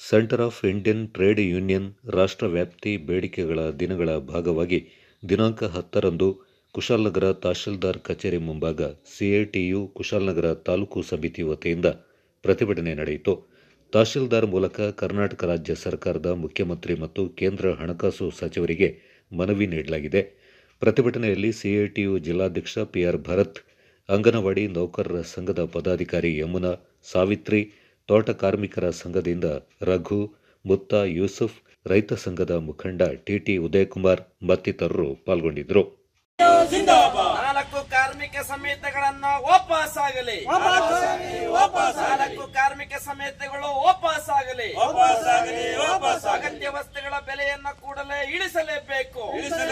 Centre of Indian trade union ರಾಷ್ಟ್ರವ್ಯಾಪ್ತಿ ಬೇಡಿಕೆಗಳ ದಿನಗಳ ಭಾಗವಾಗಿ ದಿನಾಂಕ 10ರಂದು ಕುಶಾಲನಗರ ತಹಶೀಲ್ದಾರ್ ಕಚೇರಿ ಮುಂಭಾಗ ಸಿಐಟಿಯು ಕುಶಾಲನಗರ ತಾಲೂಕು ಸಮಿತಿ ವತಿಯಿಂದ ಪ್ರತಿಭಟನೆ ನಡೆಯಿತು. ತಹಶೀಲ್ದಾರ್ ಮೂಲಕ ಕರ್ನಾಟಕ ರಾಜ್ಯ ಸರ್ಕಾರದ ಮುಖ್ಯಮಂತ್ರಿ ಮತ್ತು ಕೇಂದ್ರ ಹಣಕಾಸು ಸಚಿವರಿಗೆ ಮನವಿ ನೀಡಲಾಗಿದೆ. ಪ್ರತಿಭಟನೆಯಲ್ಲಿ ಸಿಐಟಿಯು ಜಿಲ್ಲಾಧ್ಯಕ್ಷ ಪಿಆರ್ ಭರತ್, ಅಂಗನವಾಡಿ ನೌಕರರ ಸಂಘದ ಪದಾಧಿಕಾರಿ ಯಮುನಾ, ಸಾವಿತ್ರಿ, ತೋಟ ಕಾರ್ಮಿಕರ ಸಂಘದಿಂದ ರಘು, ಮುತ್ತಾ, ಯೂಸುಫ್, ರೈತ ಸಂಘದ ಮುಖಂಡ ಟಿಟಿ ಉದಯಕುಮಾರ್ ಮತ್ತಿತರರು ಪಾಲ್ಗೊಂಡಿದ್ದರು. ನಾಲ್ಕು ಕಾರ್ಮಿಕ ಸಮಿತಿಗಳನ್ನು ವಾಪಸ್ಸಾಗಲಿ, ನಾಲ್ಕು ಕಾರ್ಮಿಕ ಸಮಿತಿಗಳು ವಾಪಸ್ಸಾಗಲಿ, ಅಗತ್ಯ ವಸ್ತುಗಳ ಬೆಲೆಯನ್ನು ಕೂಡಲೇ ಇಳಿಸಲೇಬೇಕು.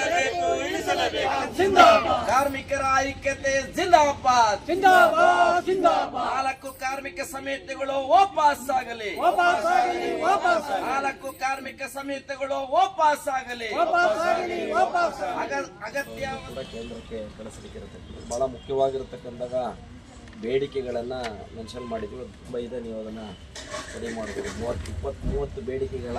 ಕಾರ್ಮಿಕರ ಐಕ್ಯತೆ ಜಿಂದಾಬಾದ್, ನಾಲ್ಕು ಕಾರ್ಮಿಕ ಸಮಿತಿಗಳು ವಾಪಸ್ಸಾಗಲಿ, ನಾಲ್ಕು ಕಾರ್ಮಿಕ ಸಮಿತಿಗಳು ವಾಪಸ್ಸಾಗಲಿ. ಅಗತ್ಯ ಕೇಂದ್ರಕ್ಕೆ ಕಳಿಸಲಿಕ್ಕೆ ಬಹಳ ಮುಖ್ಯವಾಗಿರತಕ್ಕಂತಹ ಬೇಡಿಕೆಗಳನ್ನು ಮೆನ್ಷನ್ ಮಾಡಿದ್ವಿ. ತುಂಬ ಇದೆ, ನೀವು ಅದನ್ನು ಸ್ಟಡಿ ಮಾಡ್ಬೋದು. 20-30 ಬೇಡಿಕೆಗಳ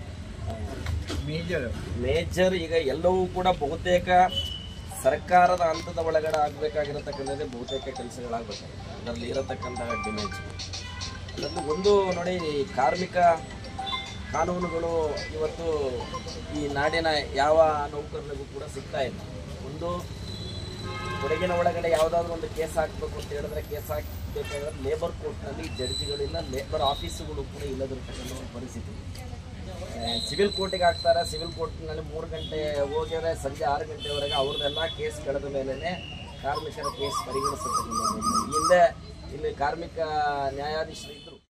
ಮೇಜರ್ ಈಗ ಎಲ್ಲವೂ ಕೂಡ ಬಹುತೇಕ ಸರ್ಕಾರದ ಹಂತದ ಒಳಗಡೆ ಆಗಬೇಕಾಗಿರತಕ್ಕಂಥದ್ದೇ ಬಹುತೇಕ ಕೆಲಸಗಳಾಗಬೇಕು. ಅದರಲ್ಲಿ ಇರತಕ್ಕಂತಹ ಡಿಮ್ಯಾಂಡ್ಸ್ ಅದರಲ್ಲಿ ಒಂದು ನೋಡಿ, ಕಾರ್ಮಿಕ ಕಾನೂನುಗಳು ಇವತ್ತು ಈ ನಾಡಿನ ಯಾವ ನೌಕರರಿಗೂ ಕೂಡ ಸಿಗ್ತಾ ಇಲ್ಲ. ಒಂದು ಕೊಡಗಿನ ಒಳಗಡೆ ಯಾವುದಾದ್ರೂ ಒಂದು ಕೇಸ್ ಹಾಕಬೇಕು ಅಂತ ಹೇಳಿದ್ರೆ ಕೇಸ್ ಹಾಕಬೇಕಾದ್ರೆ ಲೇಬರ್ ಕೋರ್ಟ್ನಲ್ಲಿ ಜಡ್ಜಿಗಳಿಲ್ಲ, ಲೇಬರ್ ಆಫೀಸುಗಳು ಕೂಡ ಇಲ್ಲದಿರ್ತಕ್ಕಂಥ ಒಂದು ಪರಿಸ್ಥಿತಿ. ಸಿವಿಲ್ ಕೋರ್ಟಿಗೆ ಹಾಕ್ತಾರೆ, ಸಿವಿಲ್ ಕೋರ್ಟ್ನಲ್ಲಿ 3 ಗಂಟೆ ಹೋಗಿದ್ರೆ ಸಂಜೆ 6 ಗಂಟೆವರೆಗೆ ಅವ್ರದ್ದೆಲ್ಲ ಕೇಸ್ ಕಳೆದ ಮೇಲೇ ಕಾರ್ಮಿಕರ ಕೇಸ್ ಪರಿಗಣಿಸತಕ್ಕಂಥ. ಹಿಂದೆ ಇಲ್ಲಿ ಕಾರ್ಮಿಕ ನ್ಯಾಯಾಧೀಶರು ಇದ್ದರು.